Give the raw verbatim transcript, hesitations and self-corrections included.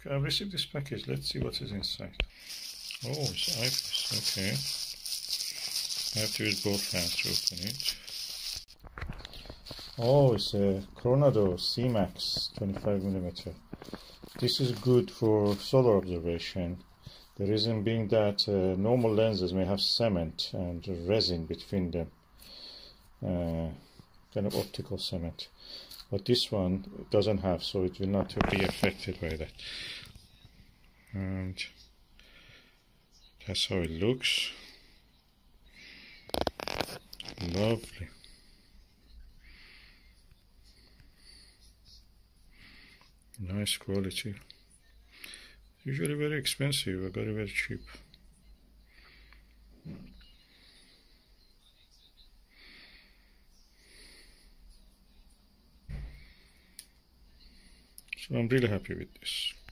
Okay, I've received this package. Let's see what is inside. Oh, it's Eyepiece. Okay. I have to use both hands to open it. Oh, it's a Coronado Cemex twenty-five millimeter. This is good for solar observation. The reason being that uh, normal lenses may have cement and resin between them, uh, kind of optical cement. But this one doesn't have, so it will not be affected by that. And that's how it looks. Lovely. Nice quality. Usually very expensive, but very, very cheap. So I'm really happy with this.